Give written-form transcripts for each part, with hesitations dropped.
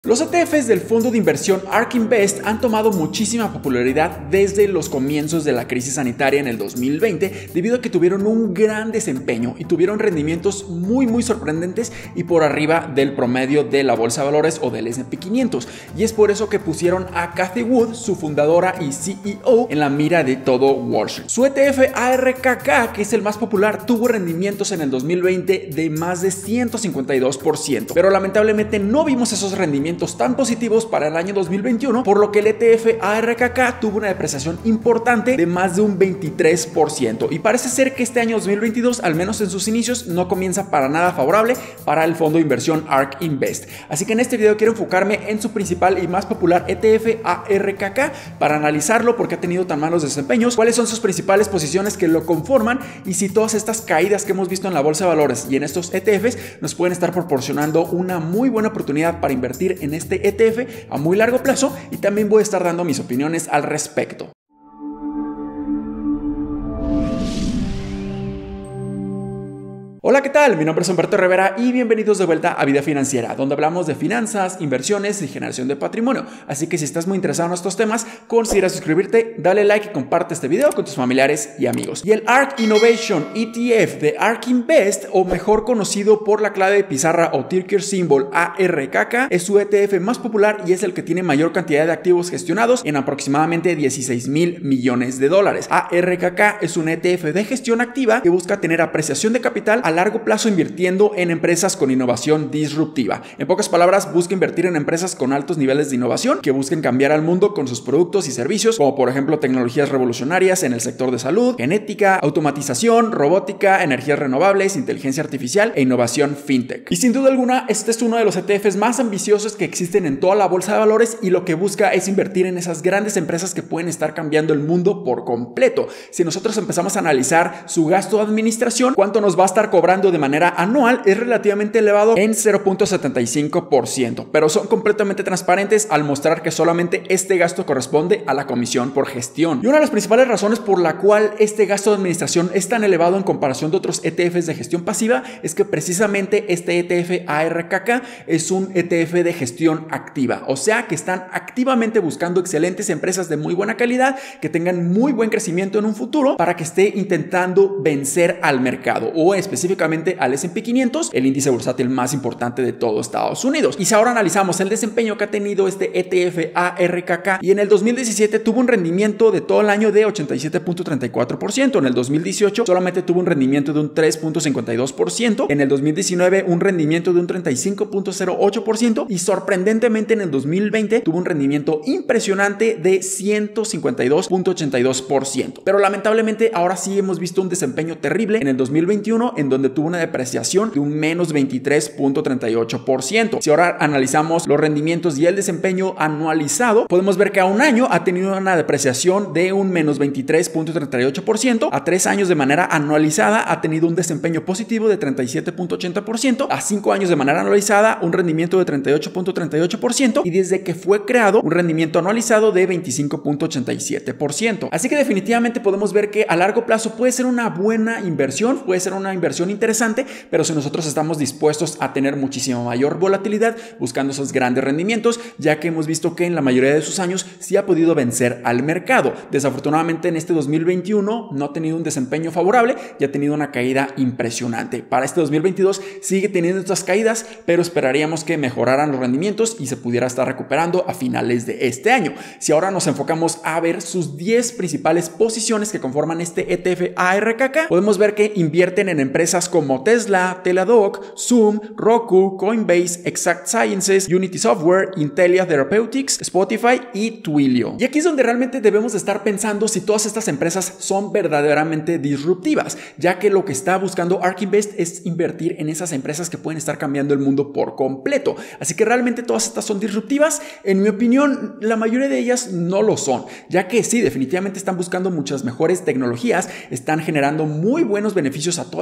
Los ETFs del fondo de inversión ARK Invest han tomado muchísima popularidad desde los comienzos de la crisis sanitaria en el 2020 debido a que tuvieron un gran desempeño y tuvieron rendimientos muy sorprendentes y por arriba del promedio de la bolsa de valores o del S&P 500, y es por eso que pusieron a Cathie Wood, su fundadora y CEO, en la mira de todo Wall Street. Su ETF ARKK, que es el más popular, tuvo rendimientos en el 2020 de más de 152%, pero lamentablemente no vimos esos rendimientos tan positivos para el año 2021, por lo que el ETF ARKK tuvo una depreciación importante de más de un 23%, y parece ser que este año 2022, al menos en sus inicios, no comienza para nada favorable para el fondo de inversión ARK Invest. Así que en este video quiero enfocarme en su principal y más popular ETF ARKK para analizarlo, porque ha tenido tan malos desempeños, cuáles son sus principales posiciones que lo conforman y si todas estas caídas que hemos visto en la bolsa de valores y en estos ETFs nos pueden estar proporcionando una muy buena oportunidad para invertir en este ETF a muy largo plazo, y también voy a estar dando mis opiniones al respecto. Hola, ¿qué tal? Mi nombre es Humberto Rivera y bienvenidos de vuelta a Vida Financiera, donde hablamos de finanzas, inversiones y generación de patrimonio. Así que si estás muy interesado en estos temas, considera suscribirte, dale like y comparte este video con tus familiares y amigos. Y el ARK Innovation ETF de ARK Invest, o mejor conocido por la clave de pizarra o ticker symbol ARKK, es su ETF más popular y es el que tiene mayor cantidad de activos gestionados en aproximadamente 16,000 millones de dólares. ARKK es un ETF de gestión activa que busca tener apreciación de capital a largo plazo invirtiendo en empresas con innovación disruptiva. En pocas palabras, busca invertir en empresas con altos niveles de innovación que busquen cambiar al mundo con sus productos y servicios, como por ejemplo tecnologías revolucionarias en el sector de salud, genética, automatización, robótica, energías renovables, inteligencia artificial e innovación fintech. Y sin duda alguna, este es uno de los ETFs más ambiciosos que existen en toda la bolsa de valores, y lo que busca es invertir en esas grandes empresas que pueden estar cambiando el mundo por completo. Si nosotros empezamos a analizar su gasto de administración, cuánto nos va a estar cobrando de manera anual, es relativamente elevado en 0.75%, pero son completamente transparentes al mostrar que solamente este gasto corresponde a la comisión por gestión. Y una de las principales razones por la cual este gasto de administración es tan elevado en comparación de otros ETFs de gestión pasiva es que precisamente este ETF ARKK es un ETF de gestión activa, o sea que están activamente buscando excelentes empresas de muy buena calidad que tengan muy buen crecimiento en un futuro para que esté intentando vencer al mercado, o específicamente al S&P 500, el índice bursátil más importante de todo Estados Unidos. Y si ahora analizamos el desempeño que ha tenido este ETF ARKK, y en el 2017 tuvo un rendimiento de todo el año de 87.34%, en el 2018 solamente tuvo un rendimiento de un 3.52%, en el 2019 un rendimiento de un 35.08%, y sorprendentemente en el 2020 tuvo un rendimiento impresionante de 152.82%. Pero lamentablemente ahora sí hemos visto un desempeño terrible en el 2021, en donde tuvo una depreciación de un menos 23.38%. Si ahora analizamos los rendimientos y el desempeño anualizado, podemos ver que a un año ha tenido una depreciación de un menos 23.38%, a 3 años de manera anualizada ha tenido un desempeño positivo de 37.80%, a 5 años de manera anualizada un rendimiento de 38.38%, y desde que fue creado un rendimiento anualizado de 25.87%. Así que definitivamente podemos ver que a largo plazo puede ser una buena inversión, puede ser una inversión interesante, pero si nosotros estamos dispuestos a tener muchísima mayor volatilidad buscando esos grandes rendimientos, ya que hemos visto que en la mayoría de sus años sí ha podido vencer al mercado. Desafortunadamente en este 2021 no ha tenido un desempeño favorable y ha tenido una caída impresionante. Para este 2022 sigue teniendo estas caídas, pero esperaríamos que mejoraran los rendimientos y se pudiera estar recuperando a finales de este año. Si ahora nos enfocamos a ver sus 10 principales posiciones que conforman este ETF ARKK, podemos ver que invierten en empresas como Tesla, Teladoc, Zoom, Roku, Coinbase, Exact Sciences, Unity Software, Intellia Therapeutics, Spotify y Twilio. Y aquí es donde realmente debemos de estar pensando si todas estas empresas son verdaderamente disruptivas, ya que lo que está buscando ARK Invest es invertir en esas empresas que pueden estar cambiando el mundo por completo. Así que realmente todas estas son disruptivas. En mi opinión, la mayoría de ellas no lo son, ya que sí, definitivamente están buscando muchas mejores tecnologías, están generando muy buenos beneficios a toda la sociedad,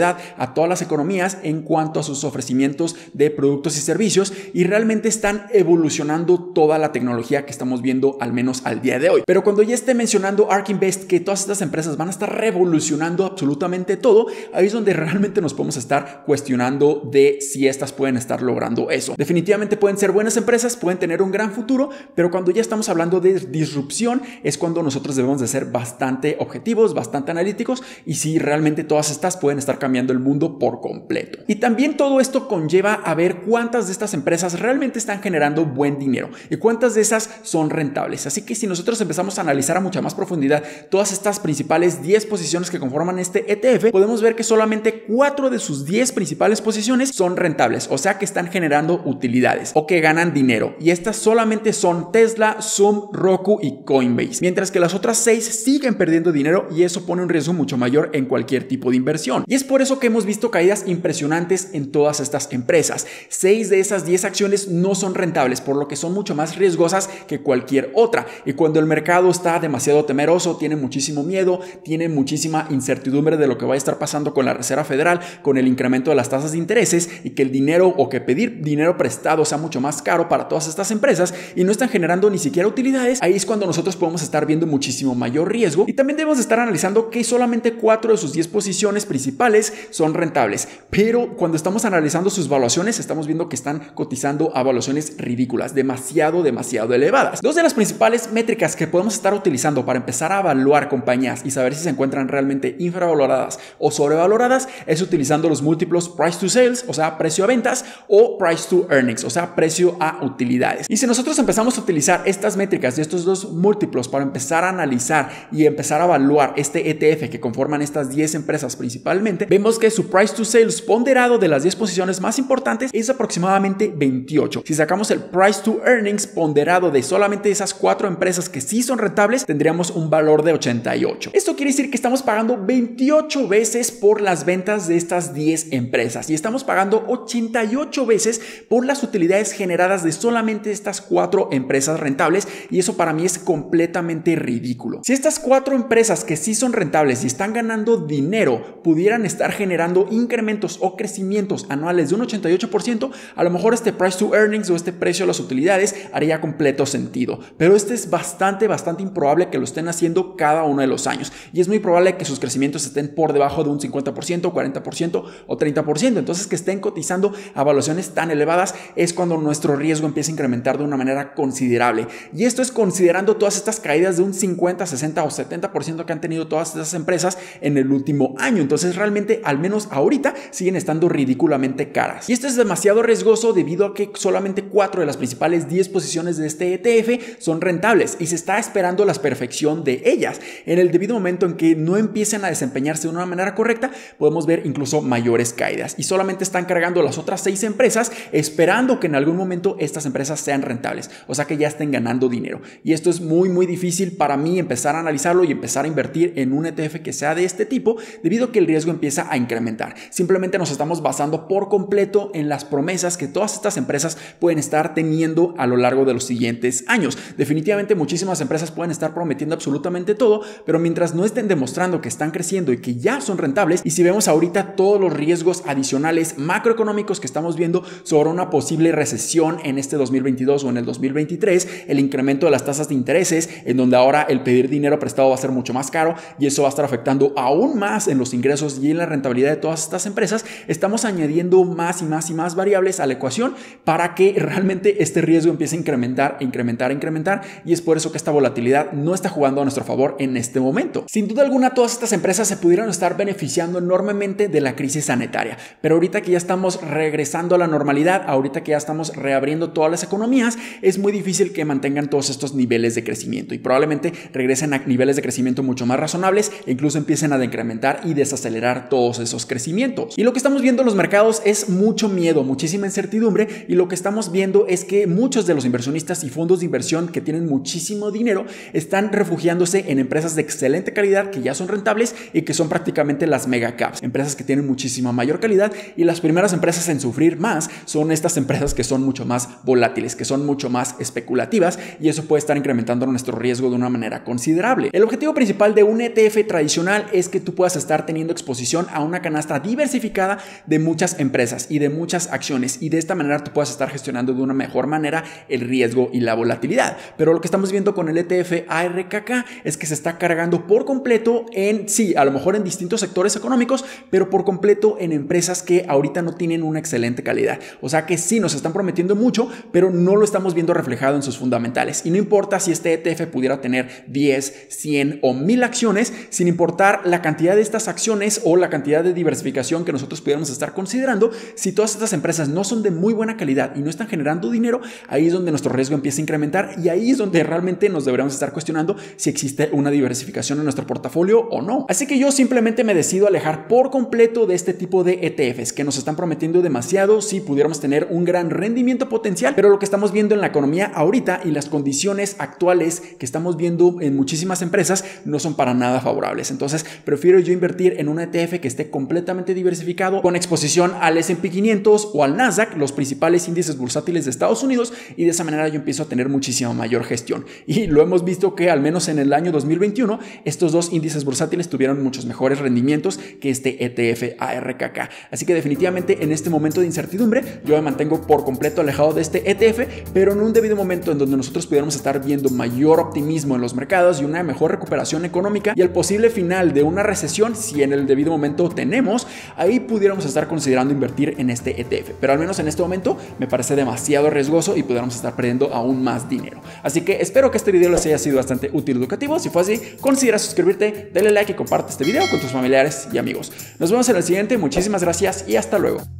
sociedad, a todas las economías en cuanto a sus ofrecimientos de productos y servicios, y realmente están evolucionando toda la tecnología que estamos viendo al menos al día de hoy. Pero cuando ya esté mencionando ARK Invest que todas estas empresas van a estar revolucionando absolutamente todo, ahí es donde realmente nos podemos estar cuestionando de si estas pueden estar logrando eso. Definitivamente pueden ser buenas empresas, pueden tener un gran futuro, pero cuando ya estamos hablando de disrupción es cuando nosotros debemos de ser bastante objetivos, bastante analíticos, y si realmente todas estas pueden estar cambiando el mundo por completo. Y también todo esto conlleva a ver cuántas de estas empresas realmente están generando buen dinero y cuántas de esas son rentables. Así que si nosotros empezamos a analizar a mucha más profundidad todas estas principales 10 posiciones que conforman este ETF, podemos ver que solamente 4 de sus 10 principales posiciones son rentables, o sea que están generando utilidades o que ganan dinero, y estas solamente son Tesla, Zoom, Roku y Coinbase, mientras que las otras 6 siguen perdiendo dinero, y eso pone un riesgo mucho mayor en cualquier tipo de inversión. Y es por eso que hemos visto caídas impresionantes en todas estas empresas. 6 de esas 10 acciones no son rentables, por lo que son mucho más riesgosas que cualquier otra, y cuando el mercado está demasiado temeroso, tiene muchísimo miedo, tiene muchísima incertidumbre de lo que va a estar pasando con la Reserva Federal, con el incremento de las tasas de intereses, y que el dinero o que pedir dinero prestado sea mucho más caro para todas estas empresas y no están generando ni siquiera utilidades, ahí es cuando nosotros podemos estar viendo muchísimo mayor riesgo. Y también debemos estar analizando que solamente 4 de sus 10 posiciones principales son rentables, pero cuando estamos analizando sus valuaciones estamos viendo que están cotizando a valuaciones ridículas, demasiado elevadas. Dos de las principales métricas que podemos estar utilizando para empezar a evaluar compañías y saber si se encuentran realmente infravaloradas o sobrevaloradas es utilizando los múltiplos price to sales, o sea, precio a ventas, o price to earnings, o sea, precio a utilidades. Y si nosotros empezamos a utilizar estas métricas de estos dos múltiplos para empezar a analizar y empezar a evaluar este ETF que conforman estas 10 empresas principalmente, vemos que su price to sales ponderado de las 10 posiciones más importantes es aproximadamente 28. Si sacamos el price to earnings ponderado de solamente esas 4 empresas que sí son rentables, tendríamos un valor de 88. Esto quiere decir que estamos pagando 28 veces por las ventas de estas 10 empresas y estamos pagando 88 veces por las utilidades generadas de solamente estas 4 empresas rentables, y eso para mí es completamente ridículo. Si estas 4 empresas que sí son rentables y están ganando dinero pudieran estar generando incrementos o crecimientos anuales de un 88%, a lo mejor este price to earnings o este precio a las utilidades haría completo sentido, pero este es bastante improbable que lo estén haciendo cada uno de los años, y es muy probable que sus crecimientos estén por debajo de un 50%, 40% o 30%. Entonces, que estén cotizando a valuaciones tan elevadas es cuando nuestro riesgo empieza a incrementar de una manera considerable, y esto es considerando todas estas caídas de un 50, 60 o 70% que han tenido todas esas empresas en el último año. Entonces, realmente, al menos ahorita, siguen estando ridículamente caras, y esto es demasiado riesgoso debido a que solamente 4 de las principales 10 posiciones de este ETF son rentables y se está esperando la perfección de ellas. En el debido momento en que no empiecen a desempeñarse de una manera correcta, podemos ver incluso mayores caídas, y solamente están cargando las otras 6 empresas esperando que en algún momento estas empresas sean rentables, o sea que ya estén ganando dinero, y esto es muy difícil para mí empezar a analizarlo y empezar a invertir en un ETF que sea de este tipo, debido a que el riesgo empieza a incrementar. Simplemente nos estamos basando por completo en las promesas que todas estas empresas pueden estar teniendo a lo largo de los siguientes años. Definitivamente muchísimas empresas pueden estar prometiendo absolutamente todo, pero mientras no estén demostrando que están creciendo y que ya son rentables, y si vemos ahorita todos los riesgos adicionales macroeconómicos que estamos viendo sobre una posible recesión en este 2022 o en el 2023, el incremento de las tasas de intereses, en donde ahora el pedir dinero prestado va a ser mucho más caro y eso va a estar afectando aún más en los ingresos y en la rentabilidad de todas estas empresas, estamos añadiendo más y más variables a la ecuación para que realmente este riesgo empiece a incrementar, y es por eso que esta volatilidad no está jugando a nuestro favor en este momento. Sin duda alguna, todas estas empresas se pudieron estar beneficiando enormemente de la crisis sanitaria, pero ahorita que ya estamos regresando a la normalidad, ahorita que ya estamos reabriendo todas las economías, es muy difícil que mantengan todos estos niveles de crecimiento, y probablemente regresen a niveles de crecimiento mucho más razonables e incluso empiecen a decrementar y desacelerar todos esos crecimientos. Y lo que estamos viendo en los mercados es mucho miedo, muchísima incertidumbre, y lo que estamos viendo es que muchos de los inversionistas y fondos de inversión que tienen muchísimo dinero están refugiándose en empresas de excelente calidad que ya son rentables y que son prácticamente las mega caps, empresas que tienen muchísima mayor calidad, y las primeras empresas en sufrir más son estas empresas que son mucho más volátiles, que son mucho más especulativas, y eso puede estar incrementando nuestro riesgo de una manera considerable. El objetivo principal de un ETF tradicional es que tú puedas estar teniendo exposición a a una canasta diversificada de muchas empresas y de muchas acciones, y de esta manera tú puedas estar gestionando de una mejor manera el riesgo y la volatilidad. Pero lo que estamos viendo con el ETF ARKK es que se está cargando por completo en, sí, a lo mejor en distintos sectores económicos, pero por completo en empresas que ahorita no tienen una excelente calidad. O sea que sí, nos están prometiendo mucho, pero no lo estamos viendo reflejado en sus fundamentales. Y no importa si este ETF pudiera tener 10, 100 o 1000 acciones, sin importar la cantidad de estas acciones o la cantidad de diversificación que nosotros pudiéramos estar considerando, si todas estas empresas no son de muy buena calidad y no están generando dinero, ahí es donde nuestro riesgo empieza a incrementar y ahí es donde realmente nos deberíamos estar cuestionando si existe una diversificación en nuestro portafolio o no. Así que yo simplemente me decido alejar por completo de este tipo de ETFs que nos están prometiendo demasiado. Si pudiéramos tener un gran rendimiento potencial, pero lo que estamos viendo en la economía ahorita y las condiciones actuales que estamos viendo en muchísimas empresas no son para nada favorables. Entonces prefiero yo invertir en un ETF que esté completamente diversificado, con exposición al S&P 500 o al Nasdaq, los principales índices bursátiles de Estados Unidos, y de esa manera yo empiezo a tener muchísima mayor gestión. Y lo hemos visto que al menos en el año 2021 estos dos índices bursátiles tuvieron muchos mejores rendimientos que este ETF ARKK. Así que definitivamente en este momento de incertidumbre yo me mantengo por completo alejado de este ETF, pero en un debido momento en donde nosotros pudiéramos estar viendo mayor optimismo en los mercados y una mejor recuperación económica y el posible final de una recesión, si en el debido momento tenemos, ahí pudiéramos estar considerando invertir en este ETF. Pero al menos en este momento me parece demasiado riesgoso y pudiéramos estar perdiendo aún más dinero. Así que espero que este video les haya sido bastante útil y educativo. Si fue así, considera suscribirte, dale like y comparte este video con tus familiares y amigos. Nos vemos en el siguiente. Muchísimas gracias y hasta luego.